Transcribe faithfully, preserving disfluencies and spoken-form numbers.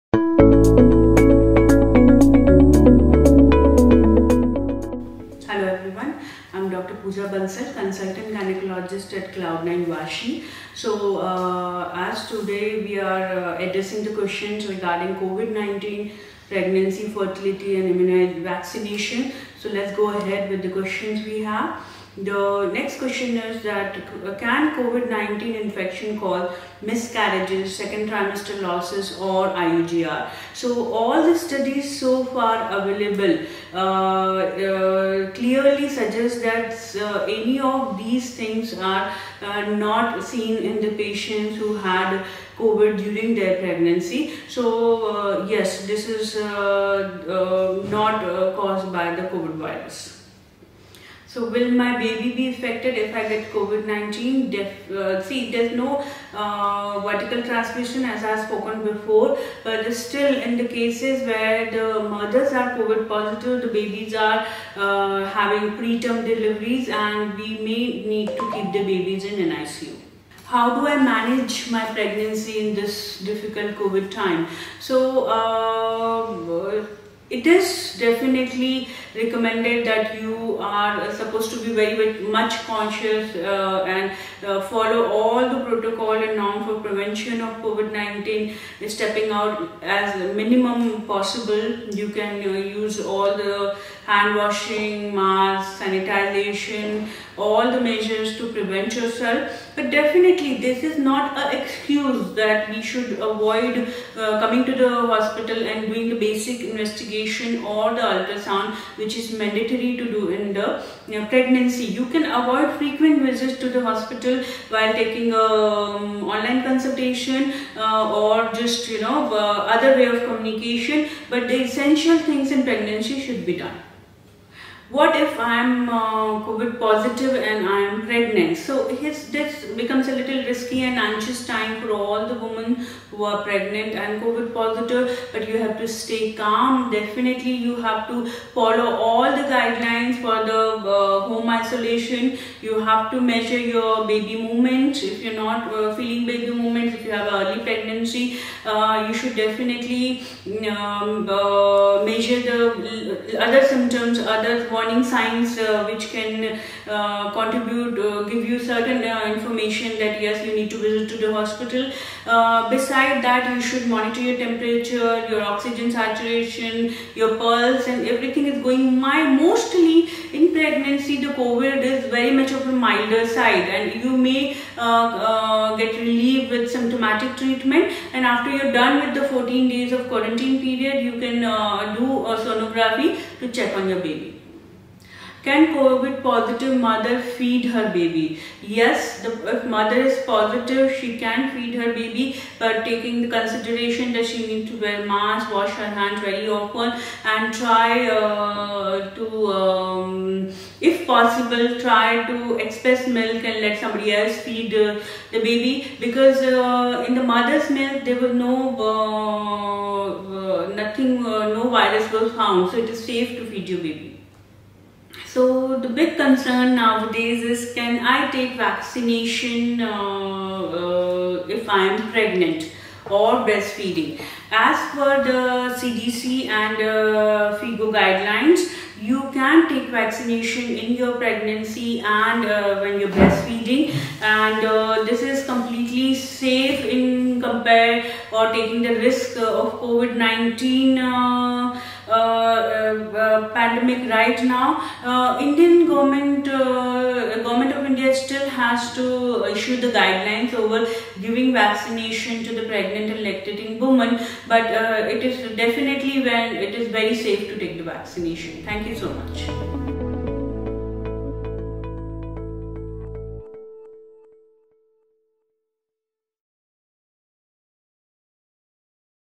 Hello everyone, I'm Doctor Pooja Bansal, Consultant Gynecologist at Cloud nine Vashi. So uh, as today we are uh, addressing the questions regarding COVID nineteen, pregnancy, fertility and immunization vaccination. So let's go ahead with the questions we have. The next question is that can COVID nineteen infection cause miscarriages, second trimester losses or I U G R? So all the studies so far available uh, uh, clearly suggest that uh, any of these things are uh, not seen in the patients who had COVID during their pregnancy. So uh, yes, this is uh, uh, not uh, caused by the COVID virus. So will my baby be affected if I get COVID nineteen? Def, uh, see, there's no uh, vertical transmission as I have spoken before, but still in the cases where the mothers are COVID positive, the babies are uh, having preterm deliveries and we may need to keep the babies in an I C U. How do I manage my pregnancy in this difficult COVID time? So uh, it is definitely recommended that you are supposed to be very, very much conscious uh, and uh, follow all the protocol and norm for prevention of COVID nineteen, stepping out as minimum possible. You can uh, use all the hand washing, mask, sanitization, all the measures to prevent yourself. But definitely this is not an excuse that we should avoid uh, coming to the hospital and doing the basic investigation or the ultrasound, which is mandatory to do in the you know, pregnancy. You can avoid frequent visits to the hospital while taking a um, online consultation uh, or just you know uh, other way of communication, but the essential things in pregnancy should be done. What if I am uh, COVID positive and I am pregnant? So his, this becomes a little risky and anxious time for all the women who are pregnant and COVID positive, but you have to stay calm. Definitely you have to follow all the guidelines for the uh, home isolation. You have to measure your baby movements. If you're not uh, feeling baby movements, if you have early pregnancy, uh, you should definitely um, uh, measure the other symptoms, other warning signs uh, which can uh, contribute, uh, give you certain uh, information that yes, you need to visit to the hospital. Uh, beside that, you should monitor your temperature, your oxygen saturation, your pulse, and everything is going mild. Mostly in pregnancy, the COVID is very much of a milder side, and you may uh, uh, get relieved with symptomatic treatment. And after you're done with the fourteen days of quarantine period, you can uh, do a sonography to check on your baby. Can COVID positive mother feed her baby? Yes, the, if mother is positive, she can feed her baby, but taking the consideration that she needs to wear mask, wash her hands very often, and try uh, to, um, if possible, try to express milk and let somebody else feed uh, the baby, because uh, in the mother's milk there was no, uh, uh, nothing, uh, no virus was found, so it is safe to feed your baby. So the big concern nowadays is, can I take vaccination uh, uh, if I am pregnant or breastfeeding? As per the C D C and uh, F A Q guidelines, you can take vaccination in your pregnancy and uh, when you're breastfeeding, and uh, this is completely safe in compare or taking the risk of COVID nineteen uh, uh, uh, pandemic right now. Uh, Indian government, uh, government of India still has to issue the guidelines over giving vaccination to the pregnant and lactating women, but uh, it is definitely when it is very safe to take the vaccination. Thank you so much.